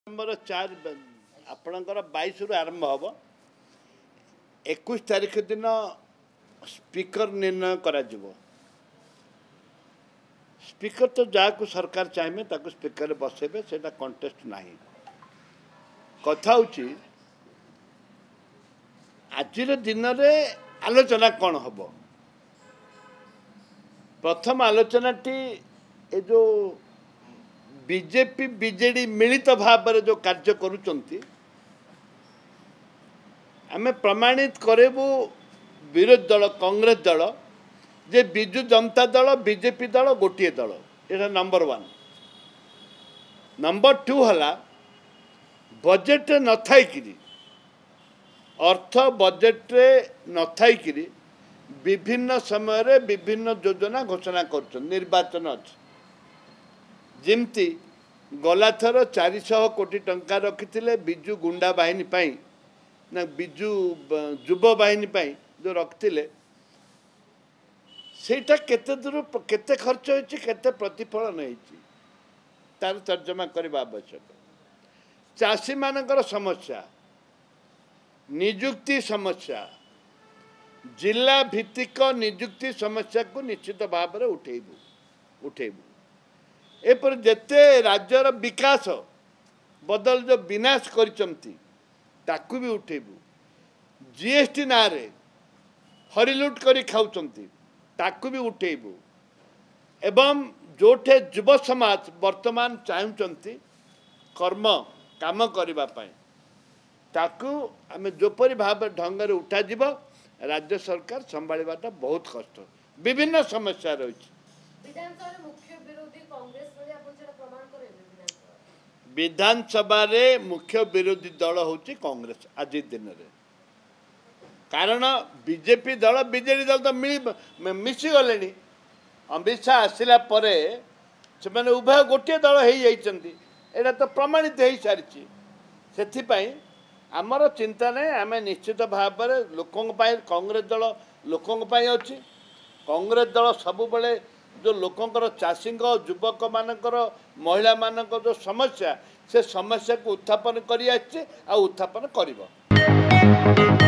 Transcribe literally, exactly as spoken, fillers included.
Number चार आपणकर बैस रु आरंभ हम इक्कीस तारीख दिन स्पीकर निर्णय करा जिवो। स्पीकर तो जहाँ सरकार चाहिए ताको स्पीकर बसेबे सेटा कंटेस्ट नहीं। कथा होची आजिर दिन रे आलोचना कौन हम। प्रथम आलोचना टी ए जो बीजेपी बीजेडी मिलित भाव में जो कार्य करुचंती आमे प्रमाणित करेबू विरोधी दल कांग्रेस दल जे बिजु जनता दल बीजेपी दल गोटे दल ये नंबर वन। नंबर टू हला बजेट न थाइकिरी अर्थ बजेट न थाइकिरी विभिन्न समय रे विभिन्न योजना घोषणा कर निर्वाचन अच्छी जमती गलाथर चार सौ कोटी टंका रखी बिजु गुंडा बाहिनी पाई ना बिजु युव बाहिनी पाई जो रखिले सेटा केते दूर केते खर्च होइछि केते प्रतिफलन होइछि तार तर्जमा करबा आवश्यक। चाषी मानकर समस्या नियुक्ति समस्या जिला भित्तिक नियुक्ति समस्या को निश्चित भाव में उठेबू उठेबू एपर जेते राज्यर विकास बदल जो विनाश करिसंती ताकू भी उठेबू। जीएसटी ना रे हरिलुट करी खाउचंती ताकू भी उठेबू एवं जोठे युव समाज वर्तमान चाहूचंती कर्म काम करबा पई ताकू आमे जोपरी भाव ढंग रे उठा जीव राज्य सरकार संभाळबाटा बहुत कष्ट विभिन्न समस्या रही। विधानसभा रे मुख्य विरोधी दल होची कांग्रेस आज दिन रे कारण बीजेपी दल बीजेडी दल तो मिली मिसी गले अमित शाह आसला परे से माने उभय गोटे दल हो जाइछंती एटा तो प्रमाणित हो सारी से आमर चिंता नहीं आम निश्चित भाव में लोकों कांग्रेस दल लोकों अच्छी कांग्रेस दल सब बड़े जो लोकंर चाषी युवक मानकर महिला मानक जो समस्या से समस्या को उत्थापन कर उत्थापन कर।